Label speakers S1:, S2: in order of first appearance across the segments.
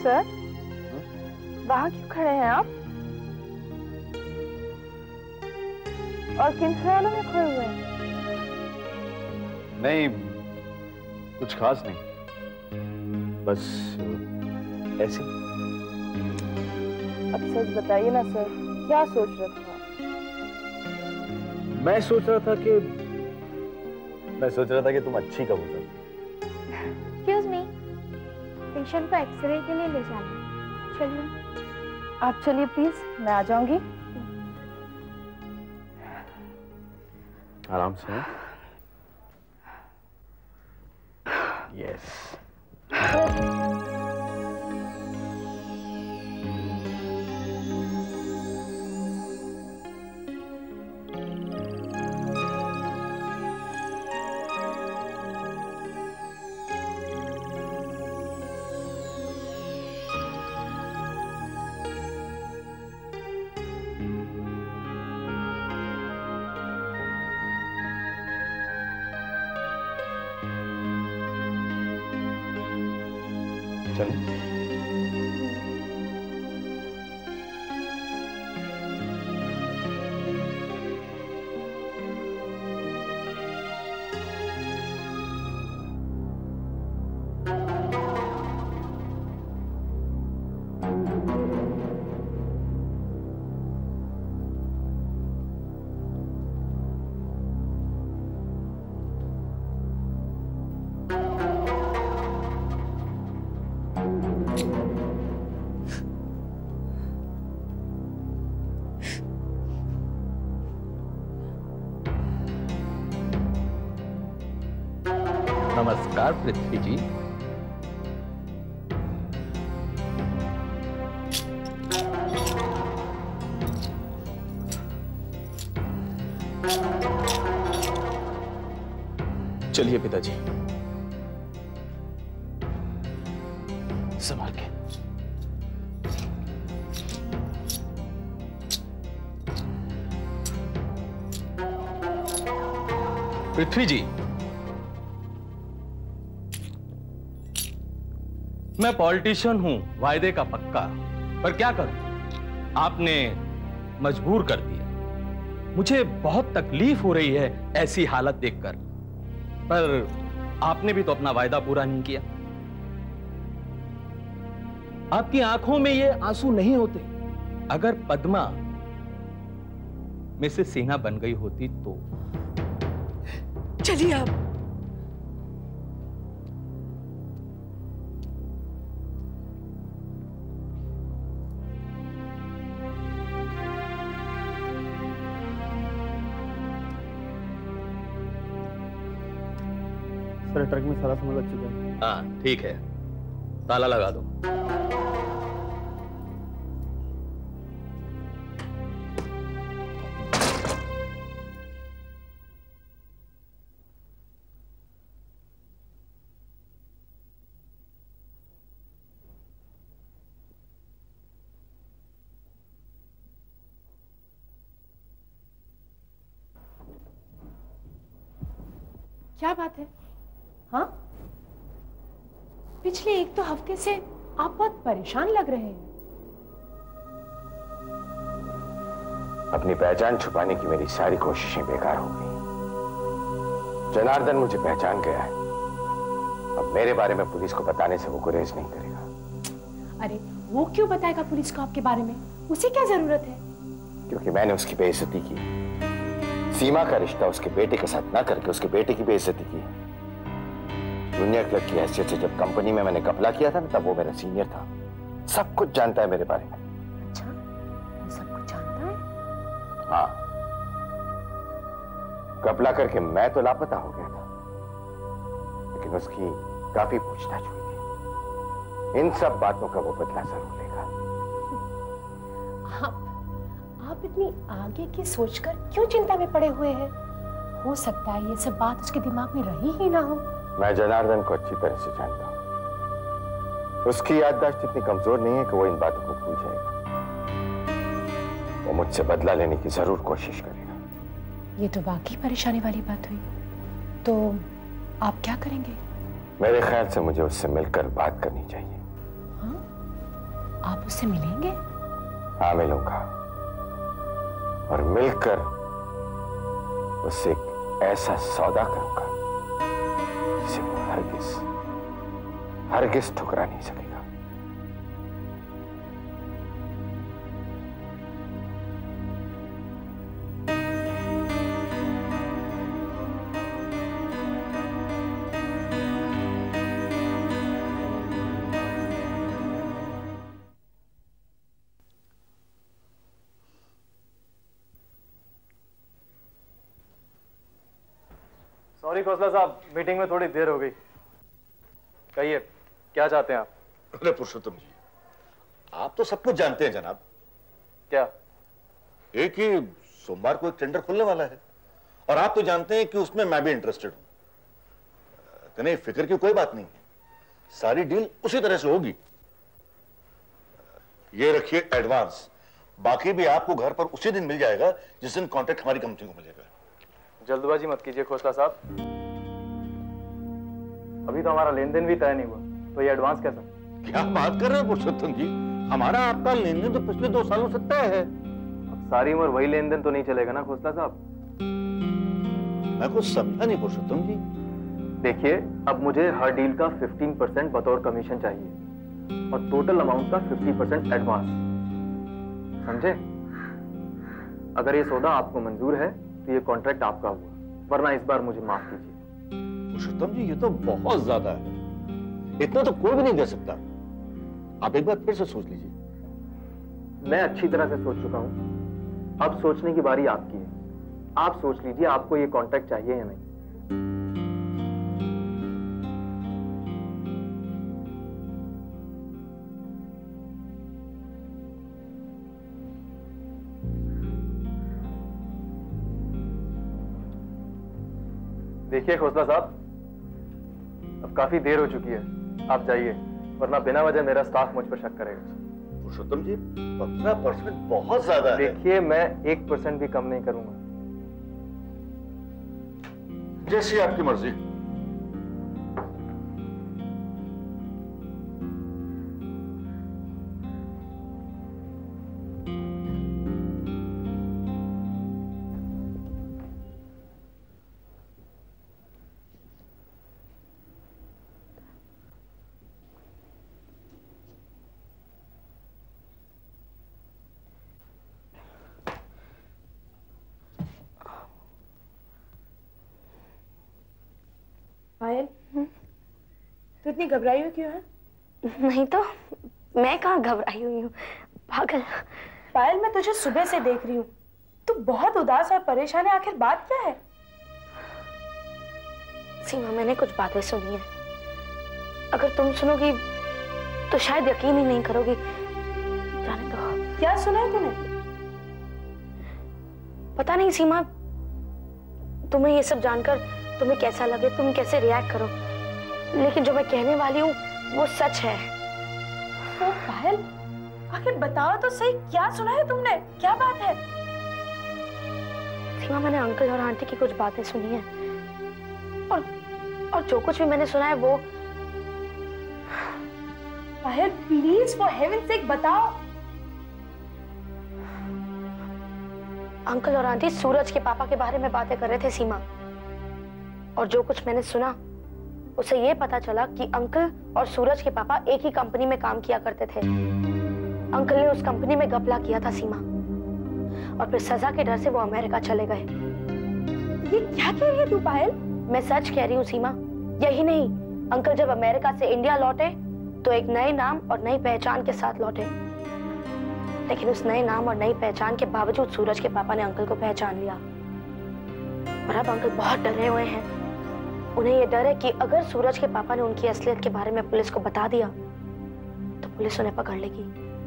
S1: Sir, वहाँ क्यों खड़े हैं आप? और किन ख्यालों में खोए हुए हैं?
S2: नहीं, कुछ खास नहीं, बस ऐसे।
S1: अब सच बताइए ना सर, क्या सोच रहे थे आप?
S2: मैं सोच रहा था कि तुम अच्छी कबूतर।
S3: एक्सक्यूज मी, पेशेंट को एक्सरे के लिए ले जाना। चलिए।
S1: आप चलिए प्लीज, मैं आ जाऊंगी।
S2: आराम से। यस। चलो।
S4: नमस्कार पृथ्वी जी।
S2: चलिए पिताजी, संभाल के।
S4: पृथ्वी जी, मैं पॉलिटिशियन हूं, वायदे का पक्का, पर क्या करूं, आपने मजबूर कर दिया। मुझे बहुत तकलीफ हो रही है ऐसी हालत देखकर, पर आपने भी तो अपना वायदा पूरा नहीं किया। आपकी आंखों में ये आंसू नहीं होते। अगर पद्मा मिसेस सिन्हा बन गई होती तो।
S5: चलिए आप।
S2: सर, ट्रक में सारा सामान लग चुका है।
S4: हाँ ठीक है, ताला लगा दो।
S5: क्या बात है? हाँ, पिछले एक दो हफ्ते से आप बहुत परेशान लग रहे हैं।
S6: अपनी पहचान छुपाने की मेरी सारी कोशिशें बेकार हो गई। जनार्दन मुझे पहचान गया है। अब मेरे बारे में पुलिस को बताने से वो गुरेज नहीं करेगा।
S5: अरे वो क्यों बताएगा पुलिस को आपके बारे में? उसे क्या जरूरत है?
S6: क्योंकि मैंने उसकी बेइज्जती की। सीमा का रिश्ता उसके बेटे के साथ ना करके उसके बेटे की बेइज्जती की। दुनिया क्लर्क की हैसियत से जब कंपनी में मैंने घपला किया था ना, तब वो मेरा सीनियर था। सब कुछ जानता है मेरे बारे में।
S5: अच्छा, वो सब कुछ जानता है?
S6: हाँ, घपला करके मैं तो लापता हो गया था, लेकिन उसकी काफी पूछताछ हुई थी। इन सब बातों का वो बदला जरूर लेगा।
S5: आप इतनी आगे की सोचकर क्यों चिंता में पड़े हुए हैं? हो सकता है ये सब बात उसके दिमाग में रही ही ना हो।
S6: मैं जनार्दन को अच्छी तरह से जानता हूं। उसकी याददाश्त इतनी कमजोर नहीं है कि वो इन बातों को भूल जाएगा। वो मुझसे बदला लेने की जरूर कोशिश करेगा।
S5: ये तो वाकई परेशानी वाली बात हुई। तो आप क्या करेंगे?
S6: मेरे ख्याल से मुझे उससे मिलकर बात करनी चाहिए।
S5: हाँ? आप उससे मिलेंगे?
S6: हाँ मिलूंगा, और मिलकर उससे एक ऐसा सौदा करूंगा जिसे वो हरगिज ठुकरा नहीं सकेगा।
S2: सॉरी खोसला साहब, मीटिंग में थोड़ी देर हो गई। कहिए, क्या चाहते हैं आप?
S7: अरे पुरुषोत्तम जी, आप तो सब कुछ जानते हैं जनाब।
S2: क्या?
S7: एक ही सोमवार को एक टेंडर खुलने वाला है, और आप तो जानते हैं कि उसमें मैं भी इंटरेस्टेड हूं। नहीं, फिक्र की कोई बात नहीं है, सारी डील उसी तरह से होगी। ये रखिए एडवांस, बाकी भी आपको घर पर उसी दिन मिल जाएगा जिस दिन कॉन्ट्रैक्ट हमारी कंपनी को मिलेगा।
S2: जल्दबाजी मत कीजिए खोसला साहब, अभी तो हमारा लेन देन भी तय नहीं हुआ, तो ये एडवांस कैसा?
S7: क्या बात कर रहे हैं पुरुषोत्तम जी, हमारा आपका लेन देन तो पिछले 2 सालों से तय है।
S2: अब सारी उम्र वही लेन देन तो नहीं चलेगा ना खोसला साहब।
S7: मैं कुछ समझा नहीं पुरुषोत्तम जी।
S2: देखिए, अब मुझे हर डील का 15% बतौर कमीशन चाहिए और टोटल अमाउंट का 50% एडवांस, समझे? अगर ये सौदा आपको मंजूर है तो ये कॉन्ट्रैक्ट आपका हुआ, वरना इस बार मुझे माफ कीजिए।
S7: पुरुषोत्तम जी, ये तो बहुत ज्यादा है, इतना तो कोई भी नहीं दे सकता। आप एक बार फिर से सोच लीजिए।
S2: मैं अच्छी तरह से सोच चुका हूं, अब सोचने की बारी आपकी है। आप सोच लीजिए, आपको ये कॉन्ट्रैक्ट चाहिए या नहीं। देखिए खोसला साहब, अब काफी देर हो चुकी है, आप जाइए, वरना बिना वजह मेरा स्टाफ मुझ पर शक करेगा।
S7: पुरुषोत्तम जी, 15% बहुत ज्यादा है।
S2: देखिए, मैं 1% भी कम नहीं करूंगा।
S7: जैसी आपकी मर्जी।
S5: पायल, तू इतनी घबराई हुई क्यों है?
S3: नहीं तो, मैं कहाँ घबराई हुई हूँ, पागल।
S5: पायल, मैं तुझे सुबह से देख रही हूँ, तू बहुत उदास और परेशान है, आखिर बात क्या है?
S3: सीमा, मैंने कुछ बातें सुनी है, अगर तुम सुनोगी तो शायद यकीन ही नहीं करोगी। जाने दो।
S5: क्या सुना है तूने?
S3: पता नहीं सीमा, तुम्हें ये सब जानकर तुम्हें कैसा लगे, तुम कैसे रिएक्ट करो, लेकिन जो मैं कहने वाली हूँ वो सच है।
S5: ओ पायल, आखिर बताओ तो सही, क्या सुना है तुमने? क्या बात है?
S3: सीमा, मैंने अंकल और आंटी की कुछ बातें सुनी है, और जो कुछ भी मैंने सुना है वो।
S5: Payal please, for heaven sake बताओ।
S3: अंकल और आंटी सूरज के पापा के बारे में बातें कर रहे थे सीमा, और जो कुछ मैंने सुना उसे ये पता चला कि अंकल और सूरज के पापा एक ही कंपनी में काम किया करते थे। अंकल ने उस कंपनी में घपला किया था सीमा, और फिर सजा के डर से वो अमेरिका चले गए।
S5: ये क्या कह रही है तू पायल?
S3: मैं सच कह रही हूँ सीमा। यही नहीं, अंकल जब अमेरिका से इंडिया लौटे तो एक नए नाम और नई पहचान के साथ लौटे, लेकिन उस नए नाम और नई पहचान के बावजूद सूरज के पापा ने अंकल को पहचान लिया, और अब अंकल बहुत डरे हुए हैं। उन्हें यह डर है कि अगर सूरज के पापा ने उनकी असलियत के बारे में पुलिस को बता दिया तो पुलिस उन्हें पकड़ लेगी।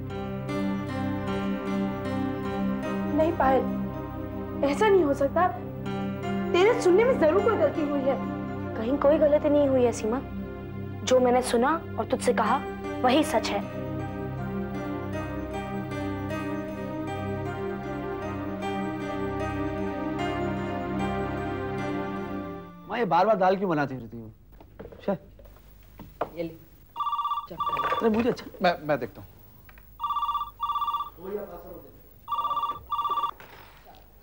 S5: नहीं पायल, ऐसा नहीं हो सकता, तेरे सुनने में जरूर कोई गलती हुई है।
S3: कहीं कोई गलती नहीं हुई है सीमा, जो मैंने सुना और तुझसे कहा वही सच है।
S8: ये बार-बार दाल क्यों बनाती रहती हूँ?
S5: ये ले,
S8: अरे मुझे अच्छा, मैं देखता हूँ।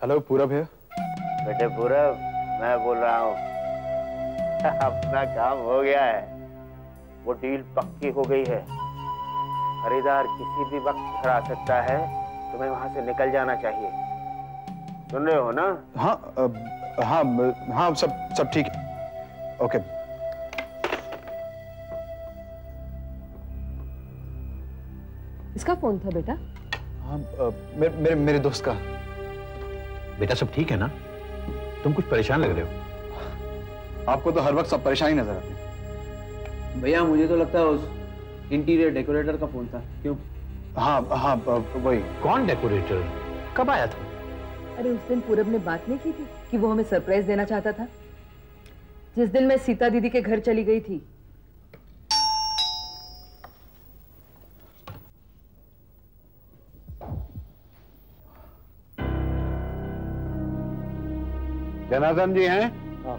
S2: हेलो पूरब है।
S6: बेटे पूरब, मैं बोल रहा हूँ अपना काम हो गया है, वो डील पक्की हो गई है। खरीदार किसी भी वक्त घर आ सकता है, तुम्हें वहां से निकल जाना चाहिए। सुन रहे हो ना?
S9: हाँ हाँ हाँ, सब ठीक है। ओके।
S5: इसका फोन था बेटा?
S9: हाँ, मेरे दोस्त का।
S10: बेटा सब ठीक है ना? तुम कुछ परेशान लग रहे हो।
S9: आपको तो हर वक्त सब परेशानी नजर आती है।
S8: भैया मुझे तो लगता है उस इंटीरियर डेकोरेटर का फोन था। क्यों?
S9: हाँ हाँ वही।
S10: कौन डेकोरेटर? कब आया था?
S11: अरे उस दिन पूरब ने बात नहीं की थी कि वो हमें सरप्राइज देना चाहता था, जिस दिन मैं सीता दीदी के घर चली गई थी।
S12: जनार्दन जी हैं?
S9: हाँ।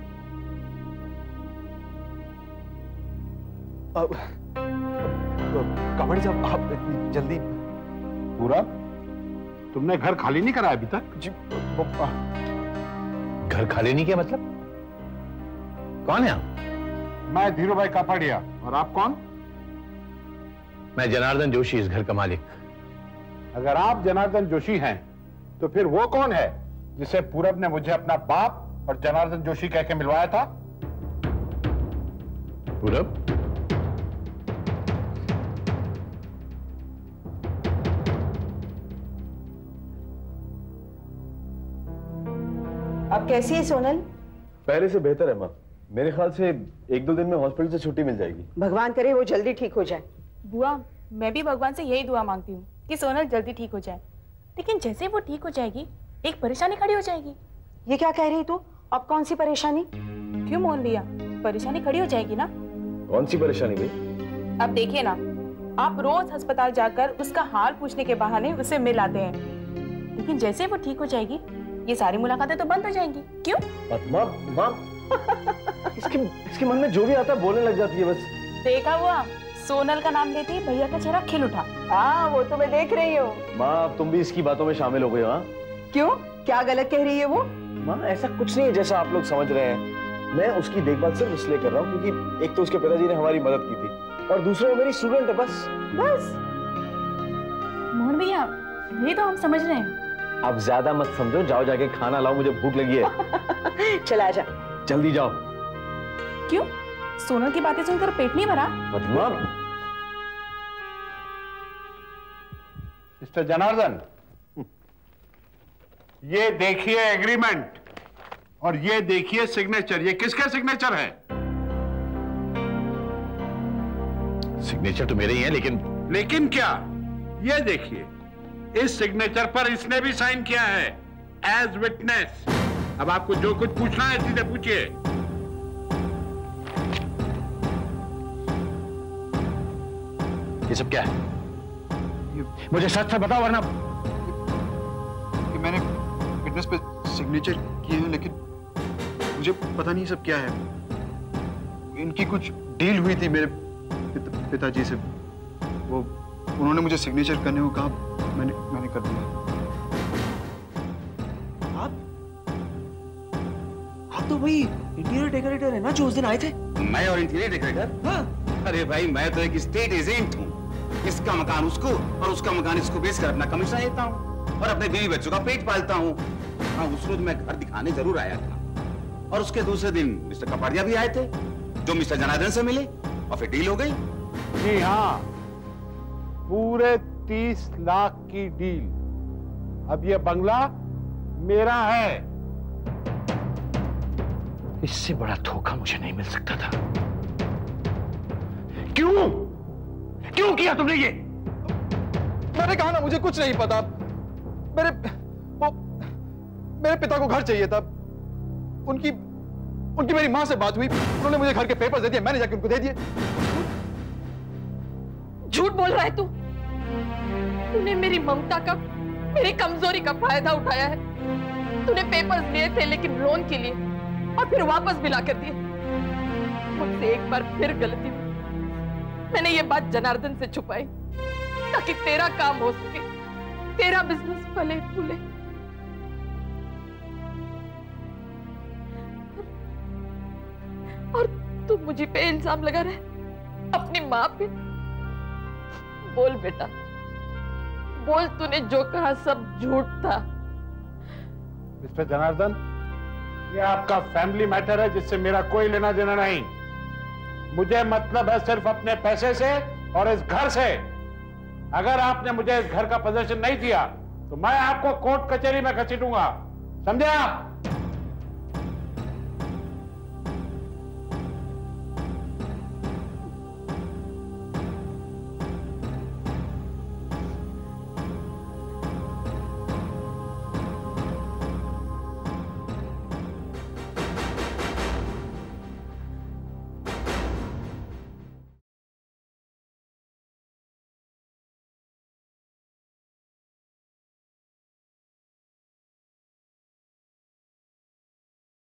S9: कावड़ी साहब, आप इतनी जल्दी?
S12: पूरब, तुमने घर खाली नहीं कराया अभी तक?
S9: जी
S10: घर खाली नहीं किया मतलब? कौन है आप?
S12: मैं धीरू भाई कापड़िया। और आप कौन?
S10: मैं जनार्दन जोशी, इस घर का मालिक।
S12: अगर आप जनार्दन जोशी हैं, तो फिर वो कौन है जिसे पूरब ने मुझे अपना बाप और जनार्दन जोशी कह के मिलवाया था?
S10: पूरब?
S11: अब कैसी है सोनल?
S2: पहले से बेहतर है माँ। मेरे ख्याल से 1-2 दिन में हॉस्पिटल से छुट्टी मिल जाएगी।
S11: भगवान करे वो जल्दी ठीक हो जाए।
S1: बुआ, मैं भी भगवान से यही दुआ मांगती हूँ कि सोनल जल्दी ठीक हो जाए। लेकिन जैसे वो ठीक हो जाएगी, एक परेशानी खड़ी हो जाएगी।
S11: ये क्या कह रही तू? अब कौन सी परेशानी?
S1: क्यों मोहन भैया, परेशानी खड़ी हो जाएगी ना?
S2: कौन सी परेशानी भाई?
S1: अब देखिए ना, आप रोज अस्पताल जाकर उसका हाल पूछने के बहाने उसे मिल आते हैं, लेकिन जैसे वो ठीक हो जाएगी, ये सारी मुलाकातें तो बंद हो जाएंगी। क्यों?
S2: माँ इसके मन में जो भी आता है बोलने लग जाती है बस।
S1: देखा हुआ, सोनल का नाम लेते ही भैया का चेहरा खिल उठा।
S11: हाँ, वो तो मैं देख रही हूँ।
S2: माँ तुम भी इसकी बातों में शामिल हो गई हो। हाँ
S11: क्यों? क्या गलत कह रही है वो?
S2: माँ ऐसा कुछ नहीं है जैसा आप लोग समझ रहे हैं। मैं उसकी देखभाल सिर्फ इसलिए कर रहा हूँ क्योंकि एक तो उसके पिताजी ने हमारी मदद की थी और दूसरा वो मेरी स्टूडेंट है। बस
S1: मोहन भैया, ये तो हम समझ रहे हैं।
S2: अब ज्यादा मत समझो, जाओ जाके खाना लाओ, मुझे भूख लगी है।
S11: चला जा,
S2: जल्दी जाओ।
S1: क्यों? सोनल की बातें सुनकर पेट नहीं भरा?
S12: मिस्टर जनार्दन, ये देखिए एग्रीमेंट और ये देखिए सिग्नेचर। ये किसका सिग्नेचर है?
S10: सिग्नेचर तो मेरे ही है, लेकिन
S12: क्या? ये देखिए, इस सिग्नेचर पर इसने भी साइन किया है एज विटनेस। अब आपको जो कुछ पूछना है सीधे पूछिए।
S10: ये सब क्या है? मुझे सच से बताओ वरना।
S9: कि मैंने विटनेस पे सिग्नेचर किए हैं, लेकिन मुझे पता नहीं सब क्या है। इनकी कुछ डील हुई थी मेरे पिताजी से। वो उन्होंने मुझे सिग्नेचर करने को कहा, मैंने कर दिया।
S8: आप तो वही इंटीरियर डेकोरेटर है ना जो उस दिन आए थे?
S13: मैं और इंटीरियर डेकोरेटर? हाँ। अरे भाई, मैं तो एक स्टेट एजेंट हूँ। इसका मकान उसको और उसका मकान इसको बेचकर अपना कमीशन लेता हूँ और अपने बीवी बच्चों का पेट पालता हूँ। हाँ, उस रोज मैं घर दिखाने जरूर आया था और उसके दूसरे दिन मिस्टर कपाड़िया भी आए थे, जो मिस्टर जनार्दन से मिले और फिर डील हो गई।
S12: जी हाँ, पूरे 30 लाख की डील। अब ये बंगला मेरा है।
S10: इससे बड़ा धोखा मुझे नहीं मिल सकता था। क्यों किया तुमने ये?
S9: मैंने कहा ना, मुझे कुछ नहीं पता। मेरे पिता को घर चाहिए था। उनकी मेरी मां से बात हुई, उन्होंने मुझे घर के पेपर्स दे दिए, मैंने जाके उनको दे दिए।
S11: झूठ बोल रहा है तू। तूने मेरी ममता का, मेरी कमजोरी का फायदा उठाया है। तूने पेपर्स लिए थे लेकिन लोन के लिए, और फिर वापस भी ला कर दिए। मुझसे एक बार फिर गलती हुई। मैंने ये बात जनार्दन से छुपाई ताकि तेरा काम हो सके, तेरा बिजनेस फले फूले। मुझे पे इल्जाम लगा रहे, अपनी माँ पे। बोल बेटा, बोल, तूने जो कहा सब झूठ था।
S12: मिस्टर जनार्दन, ये आपका फैमिली मैटर है जिससे मेरा कोई लेना देना नहीं। मुझे मतलब है सिर्फ अपने पैसे से और इस घर से। अगर आपने मुझे इस घर का पोजीशन नहीं दिया तो मैं आपको कोर्ट कचहरी में घसीटूंगा, समझे आप?